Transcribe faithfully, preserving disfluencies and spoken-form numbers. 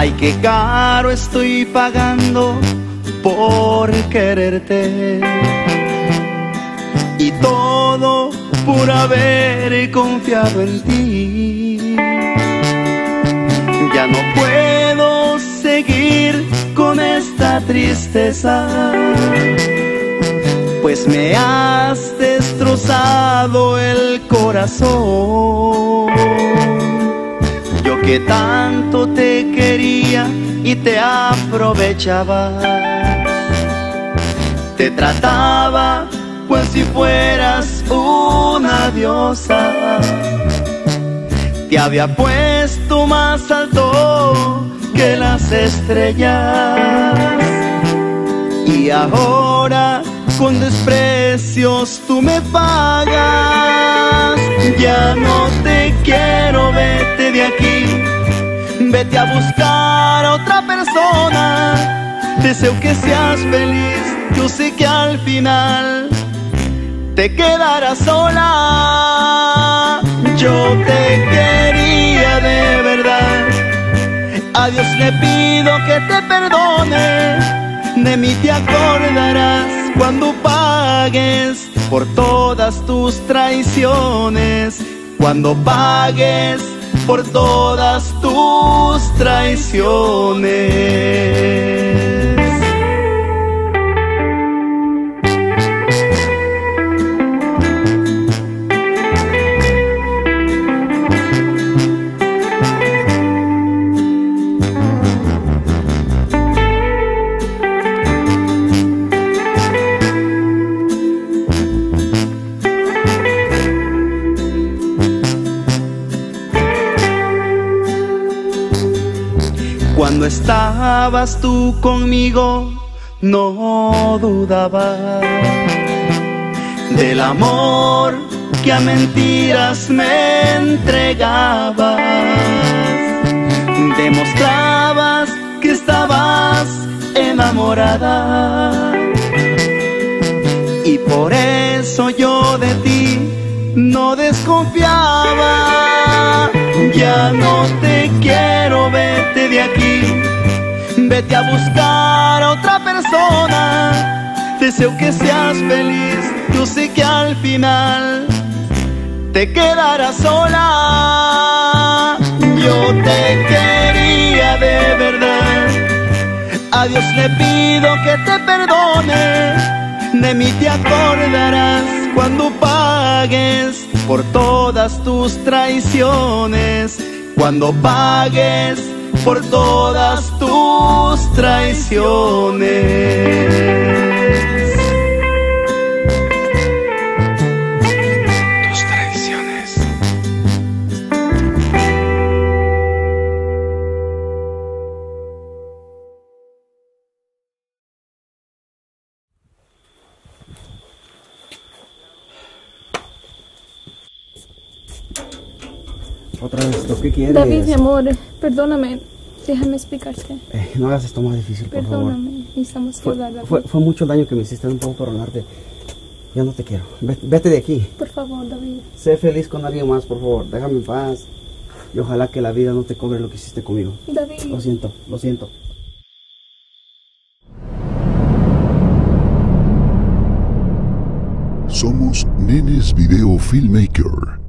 Ay, qué caro estoy pagando por quererte, y todo por haber confiado en ti. Ya no puedo seguir con esta tristeza, pues me has destrozado el corazón. Yo que tanto te quería y te aprovechaba, te trataba cual si fueras una diosa. Te había puesto más alto que las estrellas, y ahora con desprecios tú me pagas. Ya no te quiero, vete de aquí, vete a buscar a otra persona. Deseo que seas feliz, yo sé que al final te quedarás sola. Yo te quería de verdad, a Dios le pido que te perdone. De mí te acordarás cuando pagues por todas tus traiciones, cuando pagues por todas tus traiciones. Cuando estabas tú conmigo, no dudaba del amor que a mentiras me entregabas. Demostrabas que estabas enamorada, y por eso yo de ti no desconfiaba. Ya no te quiero, vete de aquí, vete a buscar a otra persona. Deseo que seas feliz, yo sé que al final te quedarás sola. Yo te quería de verdad, a Dios le pido que te perdone. De mí te acordarás cuando pagues por todas tus traiciones, cuando pagues por todas tus traiciones. Tus traiciones. Otra vez, ¿lo que quieres? David, mi amor, perdóname. Déjame explicarte. Eh, no hagas esto más difícil, por Perdóname, favor. necesitamos Fue, hablar, David. fue, fue mucho daño que me hiciste, no puedo perdonarte. Ya no te quiero. Vete, vete de aquí. Por favor, David. Sé feliz con alguien más, por favor. Déjame en paz. Y ojalá que la vida no te cobre lo que hiciste conmigo. David. Lo siento, lo siento. Somos Nenes Video Filmmaker.